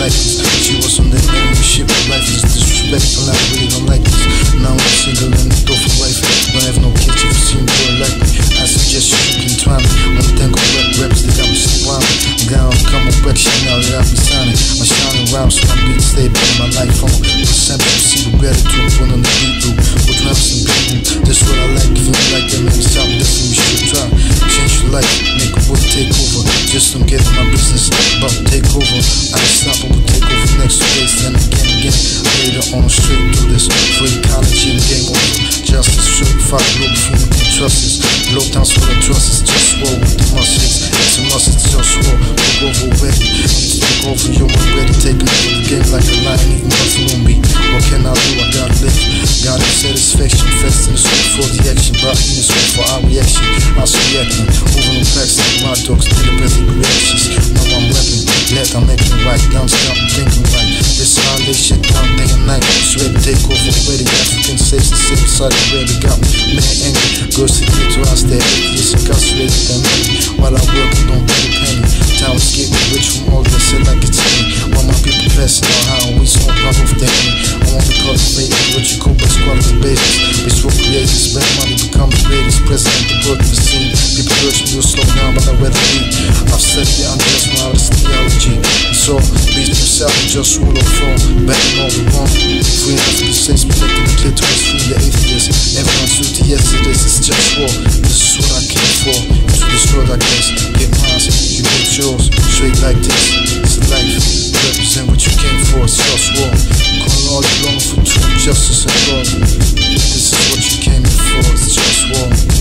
lifeless. She was on that man, shit with lifeless. Disrespectful, I really don't like this. Now I'm single and the door for wife. Don't have no kids, if you see me boy like me, I suggest you can try me. One thing on reps, they got me surrounded. I'm gonna come on back, shit now that I be signing. My shining rhymes, my beat stay in my life on. Percent you see the gratitude, put on the beat through. With raps and people, that's what I like. If you don't like that, man, stop, definitely you should try. Change your life, make a work take over. Just don't get in my business, about to take over. I just stop, I will take over next days, then again. Later on, straight through this. For ecology and game over. Justice, certified, GLOBALFIRM, you can trust this. Low down, so I trust is JustWar with the muscles. It's a must, it's JustWar. Take over already. You take over, you're already taking over the game like a lion eating buffalo meat. What can I do? I gotta live. Got satisfaction, fast in the street for the action. Brought in this way for our reaction. I was reacting. Moving on packs like my dogs, telepathic reactions. Now I'm rapping. Glad I'm making it right. Down, stop, I'm thinking right. This how they shit down day and night. It's ready to take over already. African states and sit beside the ready. Got me mad angry. Girls to get to us there. Atheists incarcerated them angry. While I work, we don't pay a penny. Time is getting rich from all that shit like it's me. While my people passing on how we smoke my roof the enemy. I want to cultivate what you call best quality babies. It's for creators. Spend money, become the greatest. President, the birth of the scene. People urge me to slow down, but I'd rather lead. I've said the unjust from out of theology. So, please do yourself and just rule of fall. Back in all the wrong. Free African states, protecting the clitoris, free the atheists. Everyone's duty yesterday's, it's just war. This is what I came for. To this world, I guess. Get mine, you get yours. Straight like this. It's a life. Represent what you came for. It's just war. Calling all you long for truth, justice, and love. This is what you came here for. It's just war.